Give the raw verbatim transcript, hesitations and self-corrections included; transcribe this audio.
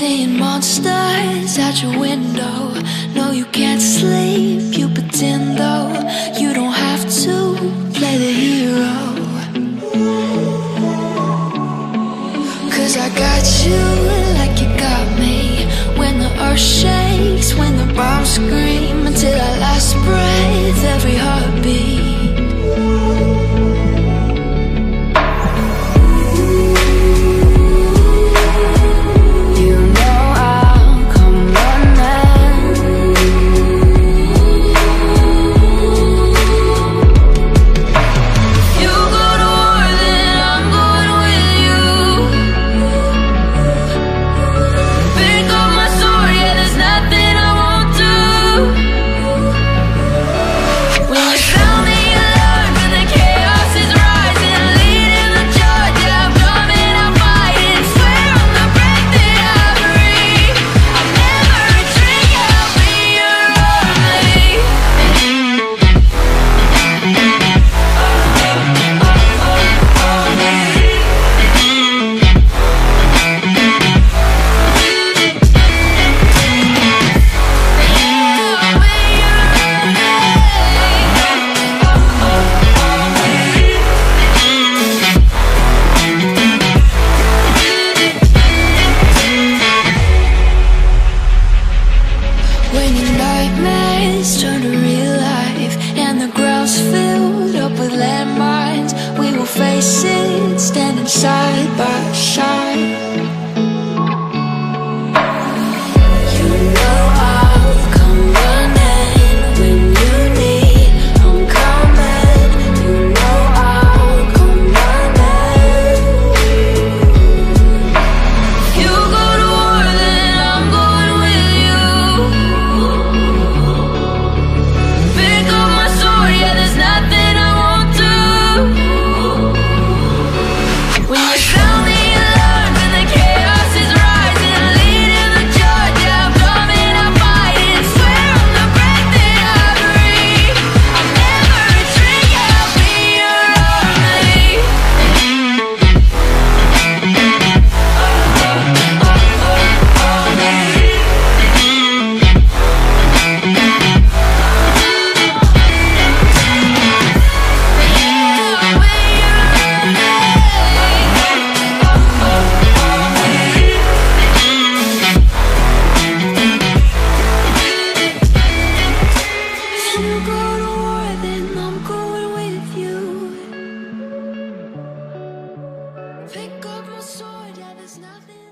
seeing monsters out your window. No, you can't sleep, you pretend though. You don't have to play the hero, 'cause I got you like you got me. When the earth shakes, when the bombs scream, until our last breath, every heartbeat. When your nightmares turn to real life and the ground's filled up with landmines, we will face it standing side by side. You know I'll come running when you need, I'm coming. You know I'll come running. You go to war, then I'm going with you. Pick up my sword, yeah, there's nothing I won't do. When you sound the alarm and the chaos is rising, leading the charge, yeah, I'm coming, I'm fighting. Swear on the breath that I breathe, I'll never retreat, yeah, I'll be your army. If you go to war, then I'm going with you. Pick up my sword, yeah, there's nothing